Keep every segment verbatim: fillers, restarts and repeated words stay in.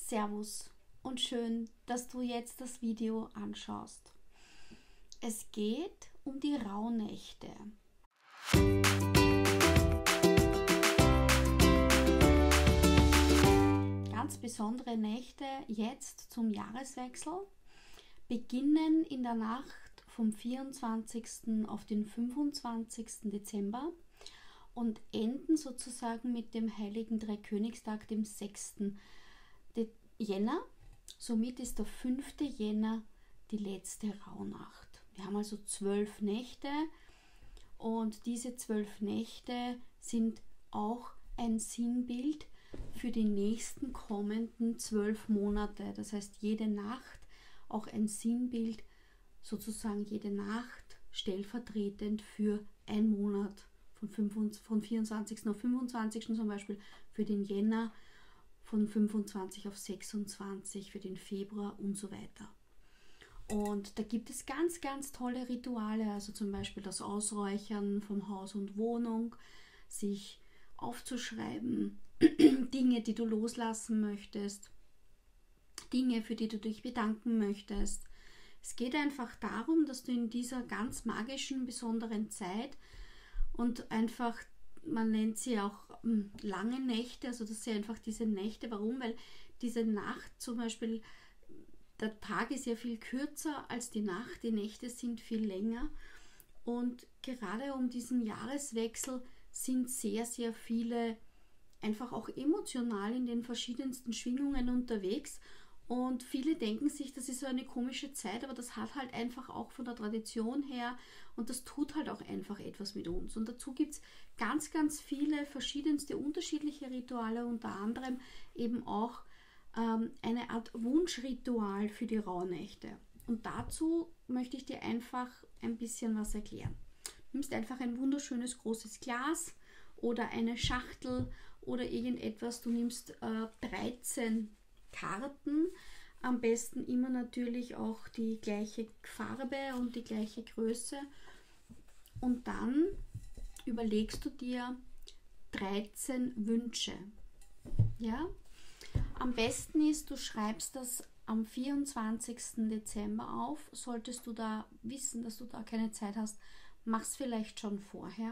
Servus und schön, dass du jetzt das Video anschaust. Es geht um die Rauhnächte. Ganz besondere Nächte jetzt zum Jahreswechsel beginnen in der Nacht vom vierundzwanzigsten auf den fünfundzwanzigsten Dezember und enden sozusagen mit dem Heiligen Dreikönigstag, dem sechsten Jänner. Somit ist der fünfte Jänner die letzte Rauhnacht. Wir haben also zwölf Nächte und diese zwölf Nächte sind auch ein Sinnbild für die nächsten kommenden zwölf Monate. Das heißt, jede Nacht auch ein Sinnbild, sozusagen jede Nacht stellvertretend für einen Monat. Von, von vierundzwanzigsten auf fünfundzwanzigsten zum Beispiel für den Jänner, von fünfundzwanzig auf sechsundzwanzig für den Februar und so weiter. Und da gibt es ganz, ganz tolle Rituale, also zum Beispiel das Ausräuchern von Haus und Wohnung, sich aufzuschreiben, Dinge, die du loslassen möchtest, Dinge, für die du dich bedanken möchtest. Es geht einfach darum, dass du in dieser ganz magischen, besonderen Zeit und einfach, man nennt sie auch ähm, lange Nächte, also das sind einfach diese Nächte. Warum? Weil diese Nacht zum Beispiel, der Tag ist ja viel kürzer als die Nacht, die Nächte sind viel länger und gerade um diesen Jahreswechsel sind sehr, sehr viele einfach auch emotional in den verschiedensten Schwingungen unterwegs. Und viele denken sich, das ist so eine komische Zeit, aber das hat halt einfach auch von der Tradition her und das tut halt auch einfach etwas mit uns. Und dazu gibt es ganz, ganz viele verschiedenste unterschiedliche Rituale, unter anderem eben auch ähm, eine Art Wunschritual für die Rauhnächte. Und dazu möchte ich dir einfach ein bisschen was erklären. Du nimmst einfach ein wunderschönes großes Glas oder eine Schachtel oder irgendetwas. Du nimmst äh, dreizehn Karten, am besten immer natürlich auch die gleiche Farbe und die gleiche Größe und dann überlegst du dir dreizehn Wünsche. Ja? Am besten ist, du schreibst das am vierundzwanzigsten Dezember auf. Solltest du da wissen, dass du da keine Zeit hast, mach's vielleicht schon vorher.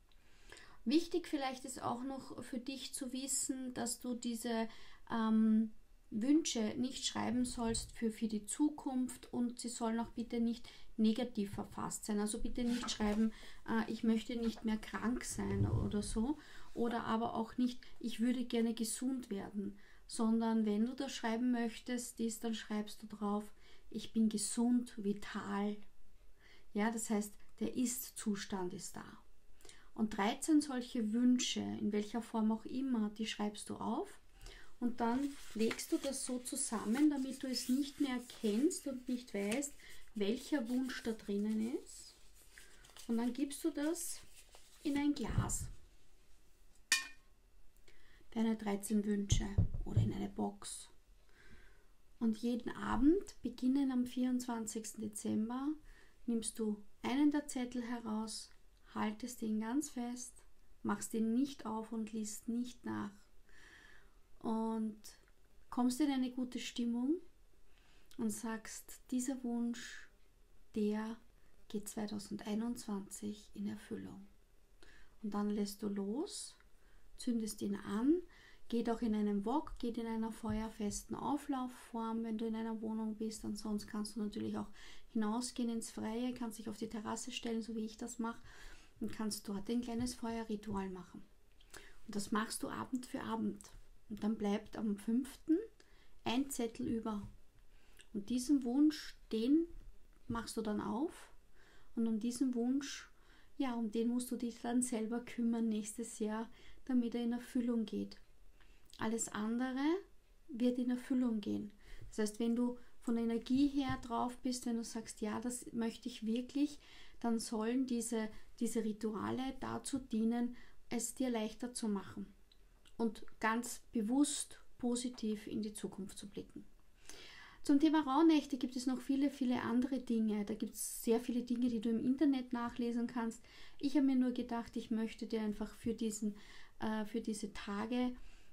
Wichtig vielleicht ist auch noch für dich zu wissen, dass du diese ähm, Wünsche nicht schreiben sollst für, für die Zukunft und sie sollen auch bitte nicht negativ verfasst sein. Also bitte nicht schreiben, äh, ich möchte nicht mehr krank sein oder so. Oder aber auch nicht, ich würde gerne gesund werden. Sondern wenn du das schreiben möchtest, dies, dann schreibst du drauf, ich bin gesund, vital. Ja, das heißt, der Ist-Zustand ist da. Und dreizehn solche Wünsche, in welcher Form auch immer, die schreibst du auf. Und dann legst du das so zusammen, damit du es nicht mehr kennst und nicht weißt, welcher Wunsch da drinnen ist. Und dann gibst du das in ein Glas. Deine dreizehn Wünsche oder in eine Box. Und jeden Abend, beginnen am vierundzwanzigsten Dezember, nimmst du einen der Zettel heraus, haltest ihn ganz fest, machst ihn nicht auf und liest nicht nach. Und kommst in eine gute Stimmung und sagst, dieser Wunsch, der geht zweitausendeinundzwanzig in Erfüllung. Und dann lässt du los, zündest ihn an, geht auch in einem Wok, geht in einer feuerfesten Auflaufform, wenn du in einer Wohnung bist. Ansonsten kannst du natürlich auch hinausgehen ins Freie, kannst dich auf die Terrasse stellen, so wie ich das mache, und kannst dort ein kleines Feuerritual machen. Und das machst du Abend für Abend. Und dann bleibt am fünften ein Zettel über. Und diesen Wunsch, den machst du dann auf. Und um diesen Wunsch, ja, um den musst du dich dann selber kümmern nächstes Jahr, damit er in Erfüllung geht. Alles andere wird in Erfüllung gehen. Das heißt, wenn du von der Energie her drauf bist, wenn du sagst, ja, das möchte ich wirklich, dann sollen diese, diese Rituale dazu dienen, es dir leichter zu machen. Und ganz bewusst positiv in die Zukunft zu blicken. Zum Thema Rauhnächte gibt es noch viele, viele andere Dinge. Da gibt es sehr viele Dinge, die du im Internet nachlesen kannst. Ich habe mir nur gedacht, ich möchte dir einfach für, diesen, äh, für diese Tage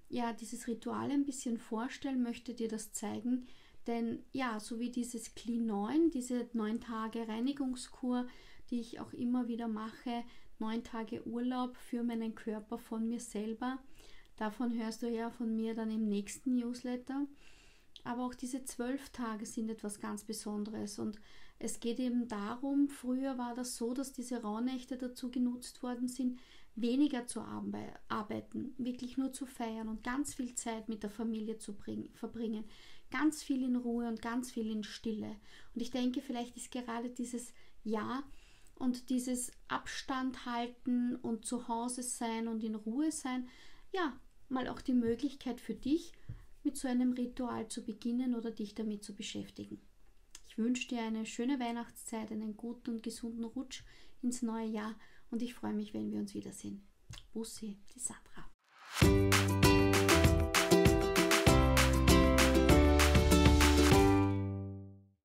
ja, dieses Ritual ein bisschen vorstellen, möchte dir das zeigen. Denn ja, so wie dieses Clean neun, diese neun Tage Reinigungskur, die ich auch immer wieder mache, neun Tage Urlaub für meinen Körper von mir selber. Davon hörst du ja von mir dann im nächsten Newsletter. Aber auch diese zwölf Tage sind etwas ganz Besonderes und es geht eben darum, früher war das so, dass diese Rauhnächte dazu genutzt worden sind, weniger zu arbeiten, wirklich nur zu feiern und ganz viel Zeit mit der Familie zu verbringen, ganz viel in Ruhe und ganz viel in Stille. Und ich denke, vielleicht ist gerade dieses Jahr und dieses Abstand halten und zu Hause sein und in Ruhe sein, ja, mal auch die Möglichkeit für dich, mit so einem Ritual zu beginnen oder dich damit zu beschäftigen. Ich wünsche dir eine schöne Weihnachtszeit, einen guten und gesunden Rutsch ins neue Jahr und ich freue mich, wenn wir uns wiedersehen. Bussi, die Sandra.